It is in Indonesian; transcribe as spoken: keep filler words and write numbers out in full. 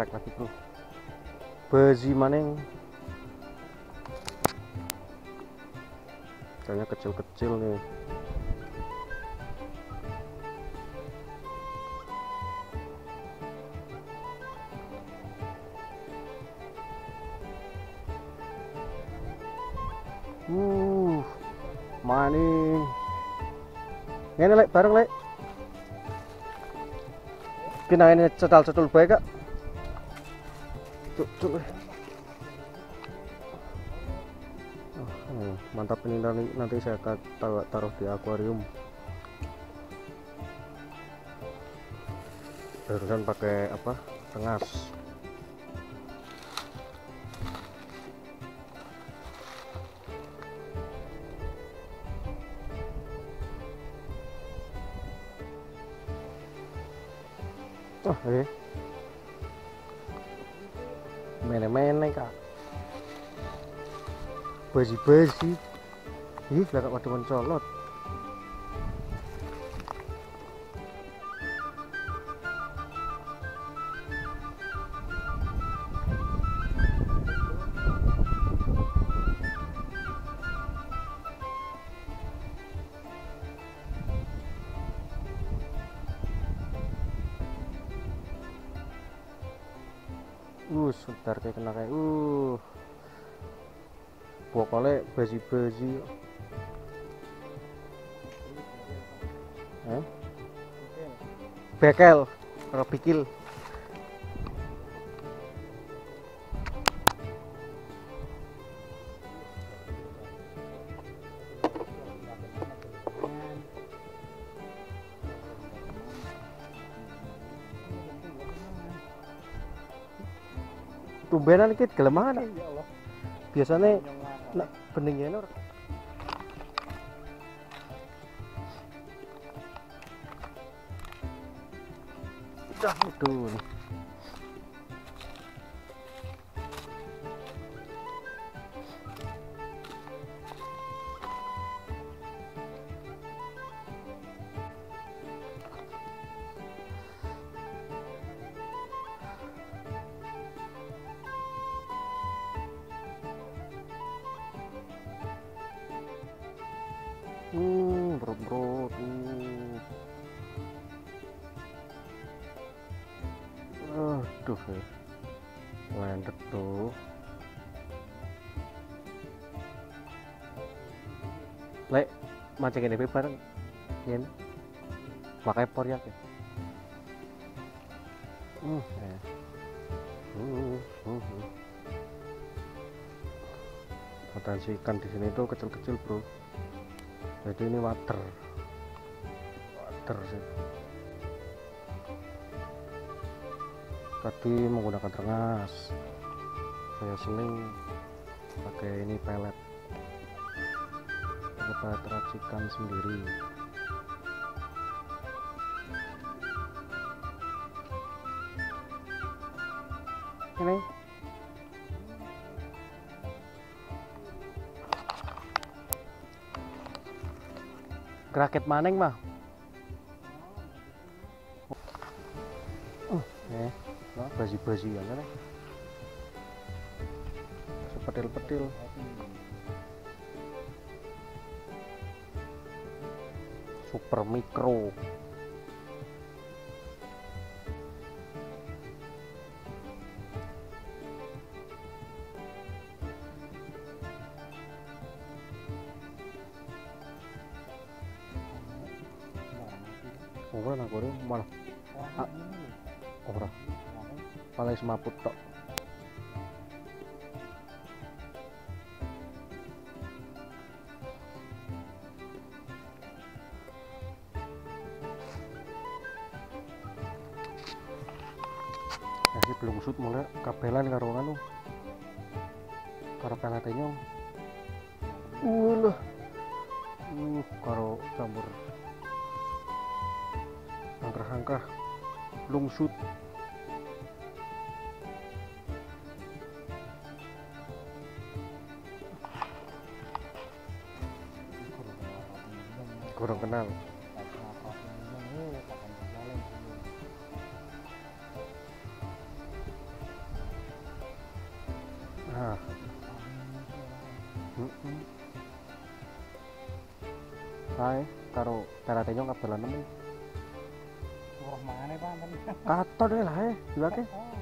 efek lagi bro. Bezi maning kayaknya kecil-kecil nih. Uh, maning. Ini lek bareng lek. Kena ini cetal-cetul baik kak. Cuk, cuk. Oh, hmm, mantap ini nanti, nanti saya akan taruh, taruh di akuarium. Barusan pakai apa? Tengas. Oh, eh. Mene-mene kak. Bezi-bezi. Ih, lah kak pada mencolot. Uh, sebentar kayak kena kayak uh. Pokoknya bezi-bezi. Eh? Bekel, kalau pikil. Tumbenan dikit kelemahan. Biasanya nak beningnya nur. Dah itu. Hmm, bro bro tuh. Aduh, ya. Landed tuh. Lek mancing ini bareng. Ini. Pakai por ya. Hmm, ya. Uh, uh, uh. Potensi ikan di sini tuh kecil-kecil, bro. Jadi ini water. Water sih. Tadi menggunakan tengas, saya seling pakai ini pelet, pakai pelet racikan sendiri. Ini geraket maning mah. Uh, eh. Nah, basi-basi yang kan sepetil-petil. Super mikro. Ora nak gore malah. Ah, ora. Paling semaput tok. Jadi belum sud mulai kabelan karo anu. Karo pelatenya. Uh lah. Uh karo campur angkrah-angkrah lungsut. Kurang kenal. Heeh. Kae karo pelate nyong kabelan nemen. Wah, mana Pak? Katon lah eh, lha